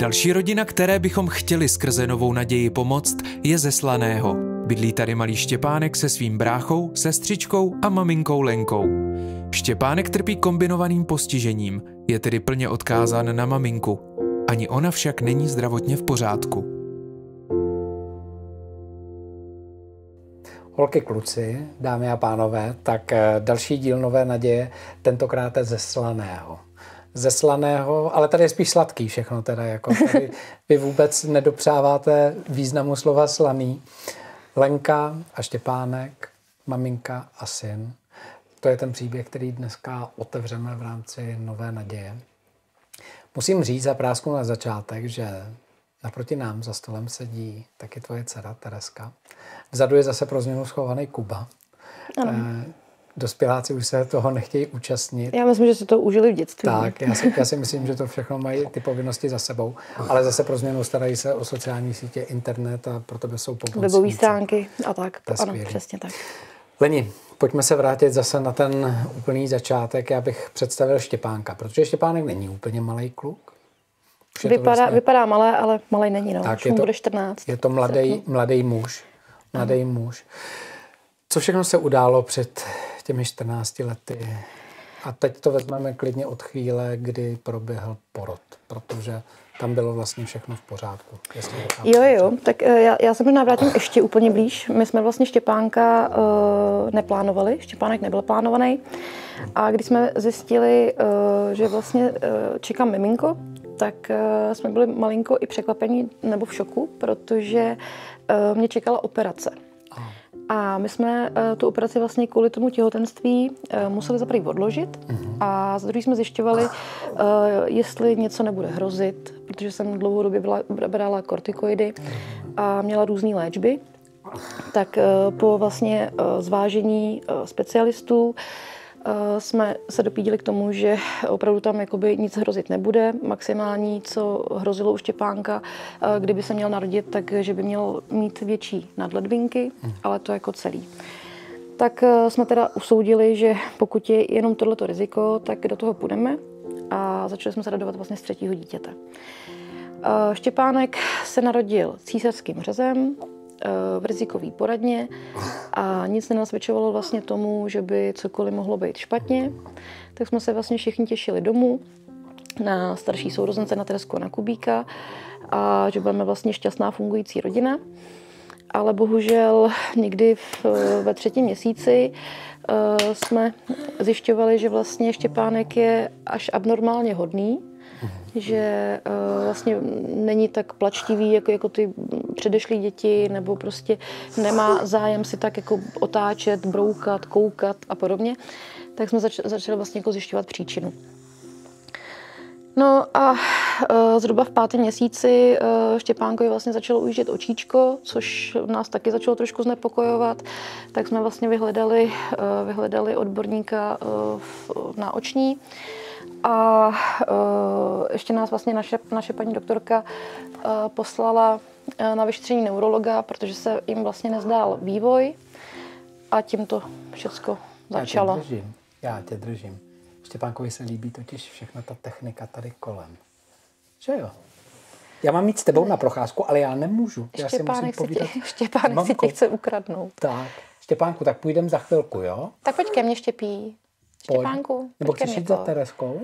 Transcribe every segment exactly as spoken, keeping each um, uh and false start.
Další rodina, které bychom chtěli skrze Novou naději pomoct, je ze Slaného. Bydlí tady malý Štěpánek se svým bráchou, sestřičkou a maminkou Lenkou. Štěpánek trpí kombinovaným postižením, je tedy plně odkázán na maminku. Ani ona však není zdravotně v pořádku. Holky, kluci, dámy a pánové, tak další díl Nové naděje, tentokrát ze Slaného. Ze Slaného, ale tady je spíš sladký všechno teda, jako tady vy vůbec nedopřáváte významu slova slaný. Lenka a Štěpánek, maminka a syn. To je ten příběh, který dneska otevřeme v rámci Nové naděje. Musím říct za prásku na začátek, že naproti nám za stolem sedí taky tvoje dcera Tereska. Vzadu je zase pro změnu schovaný Kuba. E, dospěláci už se toho nechtějí účastnit. Já myslím, že si to užili v dětství. Tak, já si, já si myslím, že to všechno mají ty povinnosti za sebou. Ale zase pro změnu starají se o sociální sítě, internet a pro tebe jsou pomocníci. Webové stránky a tak. To ano, skvělý. Přesně tak. Leni, pojďme se vrátit zase na ten úplný začátek. Já bych představil Štěpánka, protože Štěpánek není úplně malej kluk. Vypadá, vlastně... vypadá malé, ale malej není. No. Tak je to, bude čtrnáct. Je to mladý, mladý muž. Mladý ano. muž. Co všechno se událo před těmi čtrnácti lety? A teď to vezmeme klidně od chvíle, kdy proběhl porod, protože tam bylo vlastně všechno v pořádku. Jo, jo, tak já, já se možná vrátím ještě úplně blíž. My jsme vlastně Štěpánka uh, neplánovali, Štěpánek nebyl plánovaný. A když jsme zjistili, uh, že vlastně uh, čekám miminko, tak uh, jsme byli malinko i překvapení nebo v šoku, protože uh, mě čekala operace. A my jsme uh, tu operaci vlastně kvůli tomu těhotenství uh, museli za prvý odložit uh-huh. a za druhý jsme zjišťovali, uh, jestli něco nebude hrozit, protože jsem dlouhodobě byla, brala kortikoidy a měla různé léčby. Tak uh, po vlastně uh, zvážení uh, specialistů uh, jsme se dopídili k tomu, že opravdu tam jakoby nic hrozit nebude. Maximální, co hrozilo u Štěpánka, uh, kdyby se měl narodit, tak že by měl mít větší nadledvinky, hmm. ale to jako celý. Tak uh, jsme teda usoudili, že pokud je jenom tohleto riziko, tak do toho půjdeme a začali jsme se radovat vlastně z třetího dítěte. Uh, Štěpánek se narodil císařským řezem, v rizikové poradně a nic nenasvědčovalo vlastně tomu, že by cokoliv mohlo být špatně. Tak jsme se vlastně všichni těšili domů na starší sourozence, na Teresku a na Kubíka a že budeme vlastně šťastná fungující rodina. Ale bohužel někdy v, ve třetím měsíci uh, jsme zjišťovali, že vlastně Štěpánek je až abnormálně hodný, že uh, vlastně není tak plačtivý jako, jako ty předešlý děti, nebo prostě nemá zájem si tak jako otáčet, broukat, koukat a podobně. Tak jsme zač- začali vlastně jako zjišťovat příčinu. No a uh, zhruba v pátém měsíci uh, Štěpánkovi vlastně začalo ujíždět očíčko, což nás taky začalo trošku znepokojovat. Tak jsme vlastně vyhledali, uh, vyhledali odborníka uh, na oční. A uh, ještě nás vlastně naše, naše paní doktorka uh, poslala uh, na vyšetření neurologa, protože se jim vlastně nezdál vývoj a tím to všecko začalo. Já tě držím, já tě držím. Štěpánkovi se líbí totiž všechna ta technika tady kolem. Že jo? Já mám mít s tebou na procházku, ale já nemůžu. Já Štěpánek si musím povídat. Si tě, Štěpánek si tě chce ukradnout. Tak, Štěpánku, tak půjdeme za chvilku, jo? Tak pojď ke mně, Štěpí. Štěpánku, nebo chceš jít za Tereskou?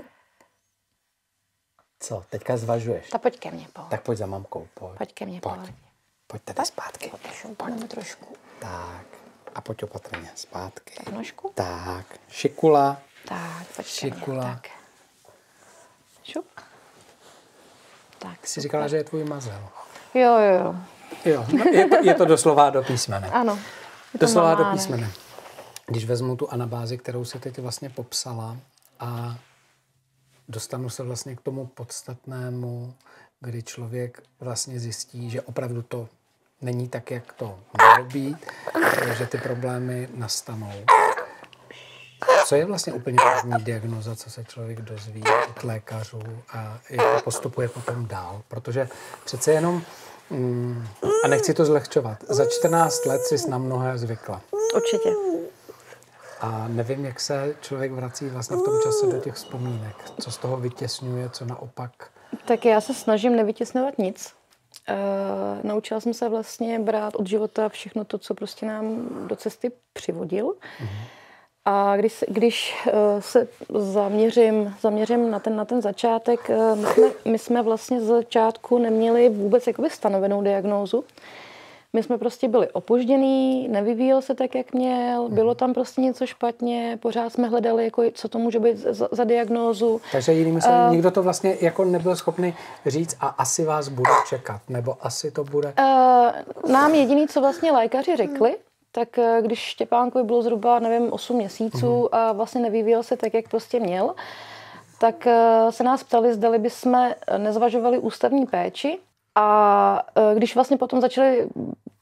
Co, teďka zvažuješ? Tak pojď ke mně, pojď. Tak pojď za mamkou, pojď. Pojď ke mně, pojď. pojď. Pojď tady zpátky. Pojď trošku. Tak, a pojď opatrně, zpátky. Tak nožku. Tak, šikula. Tak, pojď šikula. Ke mně, tak. Šup. Tak, jsi říkala, že je tvůj mazel. Jo, jo, jo. Jo, je to, je to doslova do písmene. Ano. Doslova do písmene. Když vezmu tu anabázi, kterou se teď vlastně popsala a dostanu se vlastně k tomu podstatnému, kdy člověk vlastně zjistí, že opravdu to není tak, jak to mělo být, že ty problémy nastanou. Co je vlastně úplně první diagnoza, co se člověk dozví od lékařů a jak to postupuje potom dál? Protože přece jenom, mm, a nechci to zlehčovat, za čtrnáct let jsi na mnohé zvykla. Určitě. A nevím, jak se člověk vrací vlastně v tom čase do těch vzpomínek. Co z toho vytěsňuje, co naopak Tak já se snažím nevytěsňovat nic. Uh, naučila jsem se vlastně brát od života všechno to, co prostě nám do cesty přivodil. Mm-hmm. A když, když uh, se zaměřím, zaměřím na ten, na ten začátek, uh, my, jsme, my jsme vlastně z začátku neměli vůbec jakoby stanovenou diagnózu. My jsme prostě byli opožděný, nevyvíjel se tak, jak měl, bylo tam prostě něco špatně, pořád jsme hledali, jako, co to může být za, za diagnózu. Takže jinými slovy, uh, nikdo to vlastně jako nebyl schopný říct a asi vás bude čekat, nebo asi to bude... Uh, nám jediný, co vlastně lékaři řekli, tak když Štěpánkovi bylo zhruba, nevím, osm měsíců uh-huh. a vlastně nevyvíjel se tak, jak prostě měl, tak uh, se nás ptali, zdali bychom nezvažovali ústavní péči. A když vlastně potom začali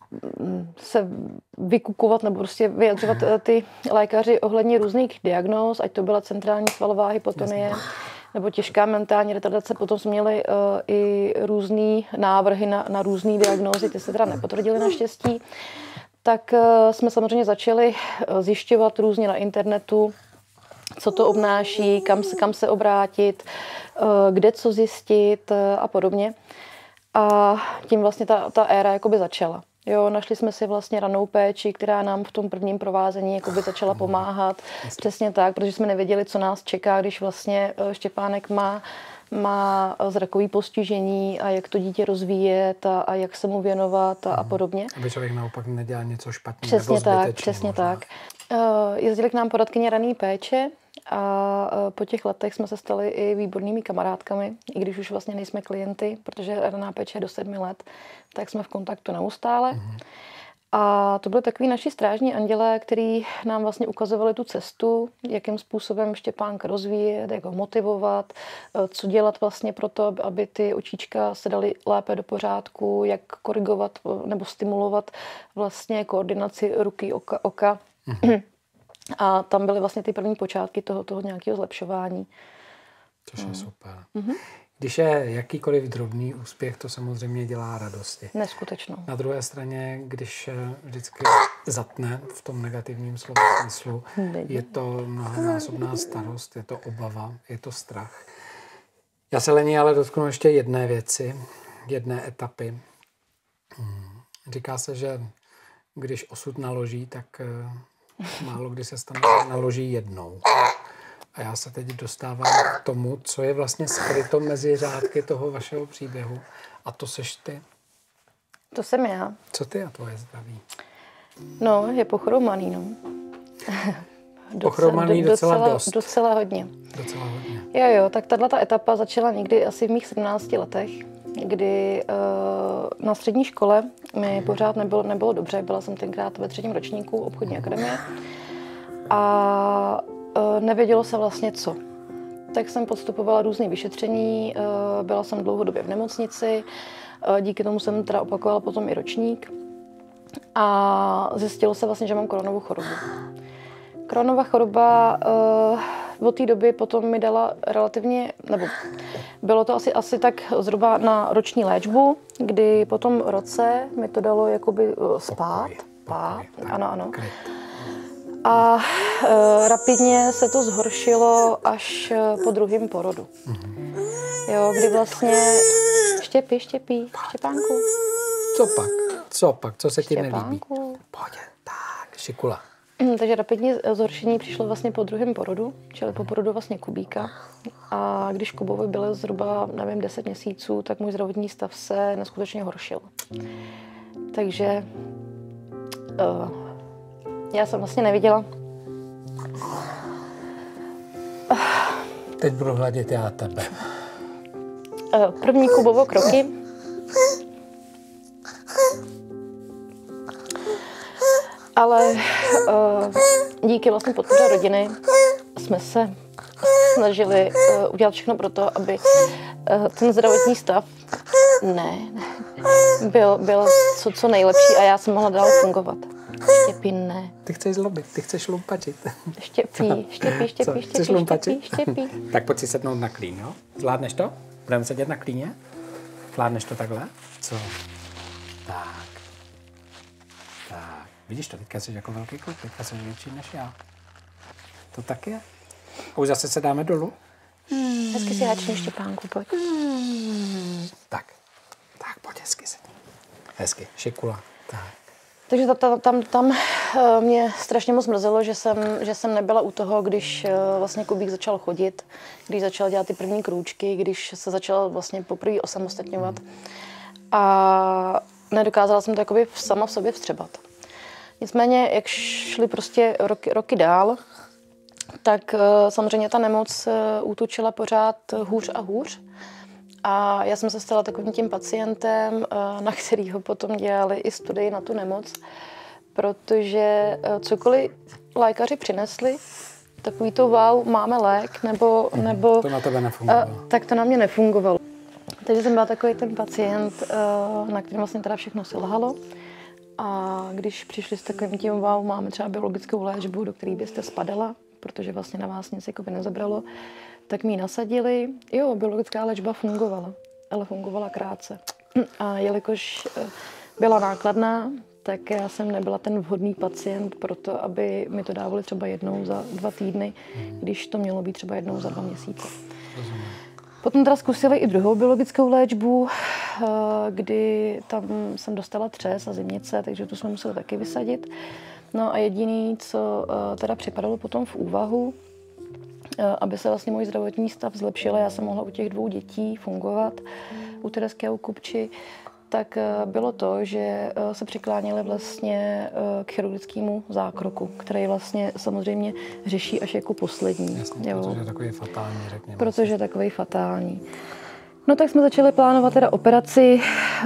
se vykukovat nebo prostě vyjadřovat ty lékaři ohledně různých diagnóz, ať to byla centrální svalová hypotonie nebo těžká mentální retardace, potom jsme měli uh, i různý návrhy na, na různé diagnózy, ty se teda nepotvrdily naštěstí, tak uh, jsme samozřejmě začali zjišťovat různě na internetu, co to obnáší, kam se, kam se obrátit, uh, kde co zjistit uh, a podobně. A tím vlastně ta, ta éra jakoby začala. Jo, našli jsme si vlastně ranou péči, která nám v tom prvním provázení jakoby začala pomáhat. Přesně tak, protože jsme nevěděli, co nás čeká, když vlastně Štěpánek má, má zrakové postižení a jak to dítě rozvíjet a, a jak se mu věnovat a, a podobně. Aby člověk naopak nedělal něco špatného. Přesně tak, přesně možná. tak. Jezdili k nám poradkyně rané péče a po těch letech jsme se stali i výbornými kamarádkami, i když už vlastně nejsme klienty, protože raná péče je do sedmi let, tak jsme v kontaktu neustále. Mm-hmm. A to byly takový naši strážní andělé, který nám vlastně ukazovali tu cestu, jakým způsobem Štěpánka rozvíjet, jak ho motivovat, co dělat vlastně pro to, aby ty očička se daly lépe do pořádku, jak korigovat nebo stimulovat vlastně koordinaci ruky, oka, oka. Mm-hmm. A tam byly vlastně ty první počátky toho, toho nějakého zlepšování. Což je super. Mm-hmm. Když je jakýkoliv drobný úspěch, to samozřejmě dělá radosti. Neskutečnou. Na druhé straně, když vždycky zatne v tom negativním slova smyslu, je to mnohonásobná starost, je to obava, je to strach. Já se Leni ale dotknu ještě jedné věci, jedné etapy. Říká se, že když osud naloží, tak málo kdy se stane, že naloží jednou. A já se teď dostávám k tomu, co je vlastně skryto mezi řádky toho vašeho příběhu. A to seš ty. To jsem já. Co ty a tvoje zdraví? No, je pochromaný, no. Pochromaný docela, docela dost. Docela hodně. Docela hodně. Jo, jo, tak tato etapa začala někdy asi v mých sedmnácti letech, kdy uh, na střední škole mi pořád nebylo, nebylo dobře. Byla jsem tenkrát ve třetím ročníku obchodní akademie a uh, nevědělo se vlastně co. Tak jsem podstupovala různé vyšetření, uh, byla jsem dlouhodobě v nemocnici, uh, díky tomu jsem teda opakovala potom i ročník a zjistilo se vlastně, že mám Crohnovu chorobu. Crohnova choroba uh, od té doby potom mi dala relativně, nebo bylo to asi, asi tak zhruba na roční léčbu, kdy po tom roce mi to dalo jakoby uh, spát. Spát, ano, ano. A uh, rapidně se to zhoršilo až uh, po druhém porodu. Mm-hmm. Jo, kdy vlastně štěpí, štěpí, Štěpánku. Co pak? Co pak? Co se ti Štěpánku. nelíbí? Pojď, tak, šikula. Takže rapidní zhoršení přišlo vlastně po druhém porodu, čili po porodu vlastně Kubíka. A když Kubovi bylo zhruba, nevím, deset měsíců, tak můj zdravotní stav se neskutečně horšil. Takže uh, já jsem vlastně neviděla. Teď budu hladit já tebe. Uh, první Kubovo kroky. Ale uh, díky vlastně podpoře rodiny jsme se snažili uh, udělat všechno pro to, aby uh, ten zdravotní stav ne, ne, byl, byl co, co nejlepší a já jsem mohla dál fungovat. Štěpí, ne. Ty chceš zlobit, ty chceš lumpačit. Štěpí, štěpí, štěpí, štěpí, štěpí, štěpí. Tak pojď si sednout na klín, jo? Zvládneš to? Budeme sedět na klíně? Zvládneš to takhle? Co? Tak. Tak. Vidíš to, teďka jsi jako velký kluk, teďka jsi větší než já. To tak je. A už zase se dáme dolů. Hmm. Hezky si háčni, Štěpánku, pojď. Hmm. Tak, tak pojď hezky se. Hezky, šikula. Tak. Takže tam, tam, tam mě strašně moc mrzelo, že jsem, že jsem nebyla u toho, když vlastně Kubík začal chodit, když začal dělat ty první krůčky, když se začal vlastně poprvé osamostatňovat. A nedokázala jsem to jakoby sama v sobě vstřebat. Nicméně, jak šly prostě roky, roky dál, tak samozřejmě ta nemoc útočila pořád hůř a hůř. A já jsem se stala takovým tím pacientem, na kterýho potom dělali i studii na tu nemoc, protože cokoliv lékaři přinesli, takový to wow, máme lék, nebo... nebo to na tebe nefungovalo. Tak to na mě nefungovalo. Takže jsem byla takový ten pacient, na kterým vlastně teda všechno selhalo. A když přišli s takovým tím wow, máme třeba biologickou léčbu, do které byste spadala, protože vlastně na vás nic jakoby nezabralo, tak mi ji nasadili. Jo, biologická léčba fungovala, ale fungovala krátce. A jelikož byla nákladná, tak já jsem nebyla ten vhodný pacient pro to, aby mi to dávali třeba jednou za dva týdny, když to mělo být třeba jednou za dva měsíce. Potom teda zkusili i druhou biologickou léčbu, kdy tam jsem dostala třes a zimnice, takže tu jsme museli taky vysadit. No a jediný, co teda připadalo potom v úvahu, aby se vlastně můj zdravotní stav zlepšil, já jsem mohla u těch dvou dětí fungovat, u Teresky a u Kupči, tak bylo to, že se přikláněli vlastně k chirurgickému zákroku, který vlastně samozřejmě řeší až jako poslední. Jasně, jo. Protože je takový fatální, řekněme. Protože je takový fatální. No tak jsme začali plánovat teda operaci,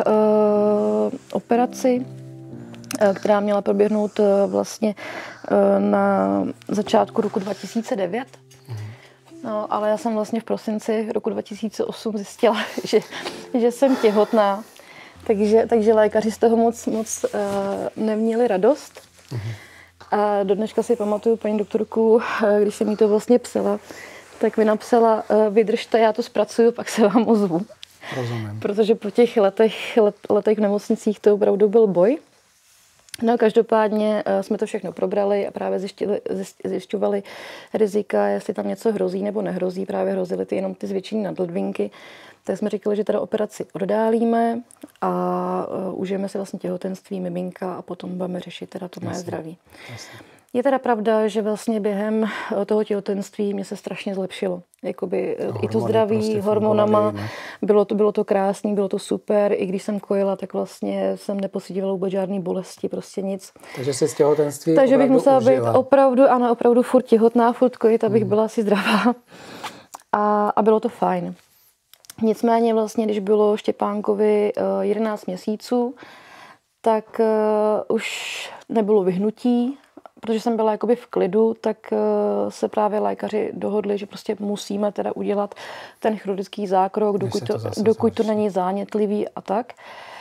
uh, operaci, uh, která měla proběhnout uh, vlastně uh, na začátku roku dva tisíce devět. No, ale já jsem vlastně v prosinci roku dva tisíce osm zjistila, že, že jsem těhotná. Takže, takže lékaři z toho moc, moc uh, neměli radost. Uh-huh. A do dneška si pamatuju paní doktorku, uh, když jsem jí to vlastně psala, tak mi napsala, uh, vydržte, já to zpracuju, pak se vám ozvu. Rozumím. Protože po těch letech, let, letech v nemocnicích to opravdu byl boj. No každopádně uh, jsme to všechno probrali a právě zjišťovali, zjišťovali rizika, jestli tam něco hrozí nebo nehrozí. Právě hrozily ty jenom ty zvětšení nadledvinky. Tak jsme říkali, že teda operaci oddálíme a uh, užijeme si vlastně těhotenství miminka a potom budeme řešit teda to moje zdraví. Jasně. Je teda pravda, že vlastně během toho těhotenství mě se strašně zlepšilo. Jakoby no, i to zdraví, prostě hormonama, bylo to, bylo to krásný, bylo to super. I když jsem kojila, tak vlastně jsem nepocítívala vůbec žádný bolesti, prostě nic. Takže si z těhotenství Takže bych musela užila. být opravdu, ano, opravdu furt těhotná, furt kojit, abych mm. byla si zdravá. A, a bylo to fajn. Nicméně vlastně, když bylo Štěpánkovi jedenáct měsíců, tak uh, už nebylo vyhnutí, protože jsem byla jakoby v klidu, tak uh, se právě lékaři dohodli, že prostě musíme teda udělat ten chirurgický zákrok, dokud to, to, dokud to není zánětlivý a tak.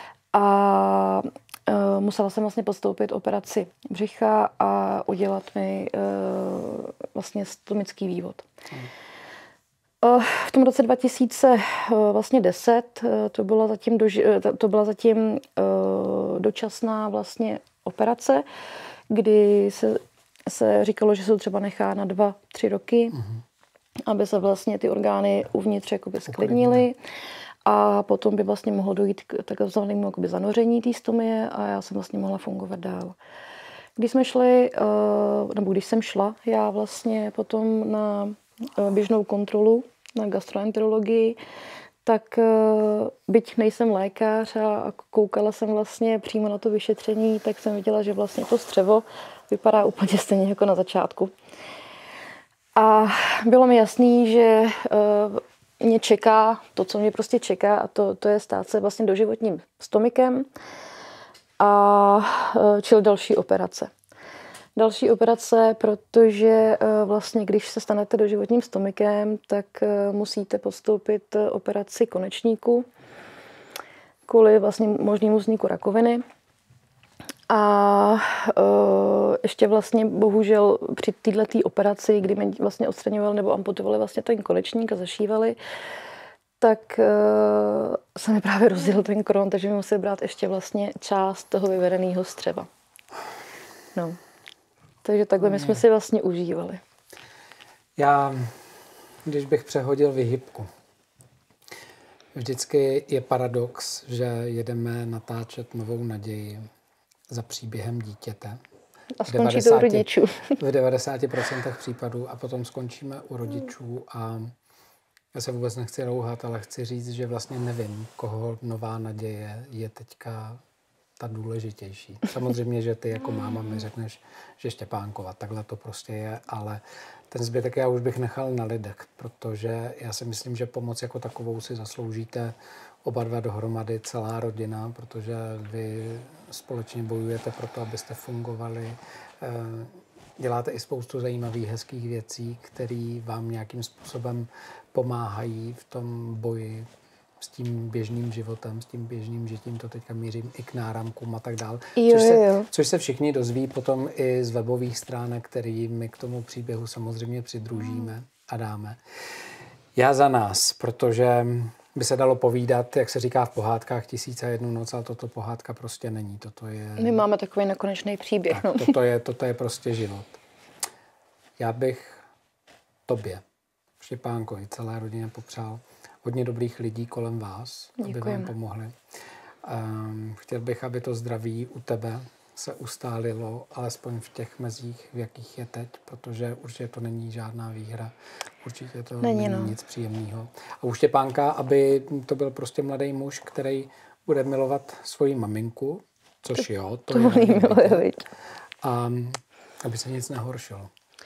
A uh, musela jsem vlastně podstoupit operaci břicha a udělat mi uh, vlastně stomický vývod. Hmm. V tom roce dva tisíce deset to byla zatím, doži, to byla zatím dočasná vlastně operace, kdy se, se říkalo, že se to třeba nechá na dva, tři roky, mm-hmm. aby se vlastně ty orgány uvnitř jakoby sklidnily a potom by vlastně mohlo dojít k takzvanému jakoby zanoření té stomie a já jsem vlastně mohla fungovat dál. Když jsme šli, nebo když jsem šla, já vlastně potom na běžnou kontrolu na gastroenterologii, tak byť nejsem lékař a koukala jsem vlastně přímo na to vyšetření, tak jsem viděla, že vlastně to střevo vypadá úplně stejně jako na začátku. A bylo mi jasný, že mě čeká to, co mě prostě čeká, a to, to je stát se vlastně doživotním stomikem a čili další operace. Další operace, protože vlastně, když se stanete doživotním stomikem, tak musíte podstoupit operaci konečníku kvůli vlastně možnému vzniku rakoviny. A ještě vlastně bohužel při této operaci, kdy mě vlastně odstraňovali nebo amputovali vlastně ten konečník a zašívali, tak se mi právě rozdělil ten kron, takže mi museli brát ještě vlastně část toho vyvedeného střeva. No. Takže takhle my jsme si vlastně užívali. Já když bych přehodil vyhybku. Vždycky je paradox, že jedeme natáčet Novou naději za příběhem dítěte. A skončí to u rodičů. V devadesáti procentech případů a potom skončíme u rodičů a já se vůbec nechci rouhat, ale chci říct, že vlastně nevím, koho Nová naděje je teďka ta důležitější. Samozřejmě, že ty jako máma mi řekneš, že Štěpánkova, takhle to prostě je, ale ten zbytek já už bych nechal na lidech, protože já si myslím, že pomoc jako takovou si zasloužíte oba dva dohromady, celá rodina, protože vy společně bojujete pro to, abyste fungovali. Děláte i spoustu zajímavých, hezkých věcí, které vám nějakým způsobem pomáhají v tom boji s tím běžným životem, s tím běžným žitím, to teďka mířím i k náramkům a tak dál. Jo, což, se, jo. což se všichni dozví potom i z webových stránek, který my k tomu příběhu samozřejmě přidružíme a dáme. Já za nás, protože by se dalo povídat, jak se říká v pohádkách, tisíc a jednu noc, ale toto pohádka prostě není. Toto je, My máme takový nekonečný příběh. tak, No. toto, je, toto je prostě život. Já bych tobě, Štěpánkovi, celé rodině popřál hodně dobrých lidí kolem vás, Děkujeme. aby vám pomohli. Um, chtěl bych, aby to zdraví u tebe se ustálilo, alespoň v těch mezích, v jakých je teď, protože určitě to není žádná výhra, určitě to Není, není no. nic příjemného. A u Štěpánka, aby to byl prostě mladý muž, který bude milovat svoji maminku, což to, jo, to, to je miluje, a aby se nic nehoršilo.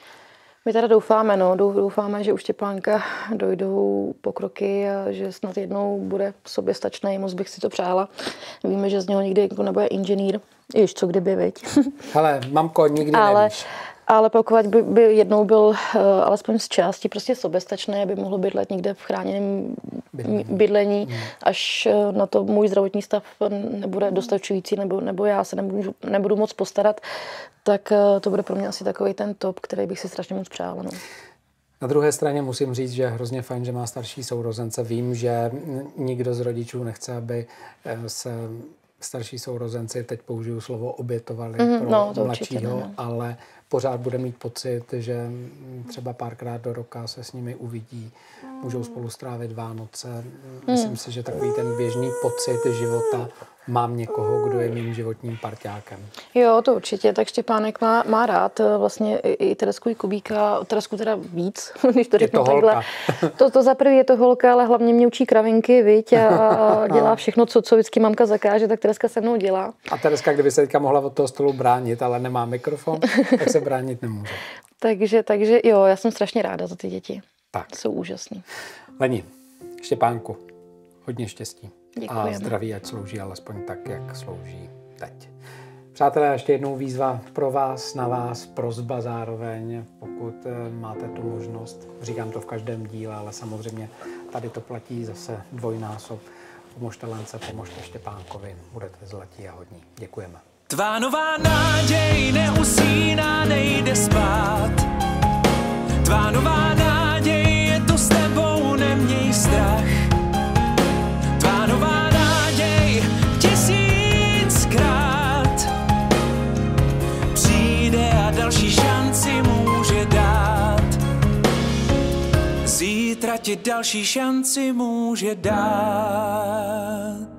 My teda doufáme, no, doufáme, že u Štěpánka dojdou pokroky a že snad jednou bude soběstačný, moc bych si to přála. Víme, že z něho nikdy jako nebude inženýr, již co kdyby, viď. Hele, mamko, nikdy ale, nevíš. ale pokud by, by jednou byl uh, alespoň z části prostě soběstačný, aby mohl bydlet někde v chráněném bydlení, bydlení hmm. až uh, na to můj zdravotní stav nebude dostačující, nebo, nebo já se nebudu, nebudu moc postarat, tak uh, to bude pro mě asi takový ten top, který bych si strašně moc přála. No. Na druhé straně musím říct, že je hrozně fajn, že má starší sourozence. Vím, že nikdo z rodičů nechce, aby se starší sourozenci, teď použiju slovo, obětovali mm, pro no, mladšího, určitě, ale pořád bude mít pocit, že třeba párkrát do roka se s nimi uvidí, můžou spolu strávit Vánoce. Myslím mm. si, že takový ten běžný pocit života mám někoho, kdo je mým životním parťákem. Jo, to určitě. Tak Štěpánek má, má rád vlastně i, i Teresku i Kubíka. Teresku teda víc, když to řeknu takhle. To, to za prvý je to holka, ale hlavně mě učí kravinky, viď, a, a dělá všechno, co, co vždycky mamka zakáže, tak Tereska se mnou dělá. A Tereska, kdyby se teďka mohla od toho stolu bránit, ale nemá mikrofon, tak se bránit nemůže. takže, takže jo, já jsem strašně ráda za ty děti. Tak. Jsou úžasný. Leni, Štěpánku, hodně štěstí. Děkujeme. A zdraví, ať slouží alespoň tak, jak slouží teď. Přátelé, ještě jednou výzva pro vás, na vás, prosba zároveň, pokud máte tu možnost. Říkám to v každém díle, ale samozřejmě tady to platí zase dvojnásob. Pomožte Lence, pomožte Štěpánkovi, budete zlatí a hodní. Děkujeme. Tvá nová náděj neusíná, nejde spát. Tvá nová náděj je tu s tebou, neměj strach. Tvá nová náděj tisíckrát přijde a další šanci může dát. Zítra ti další šanci může dát.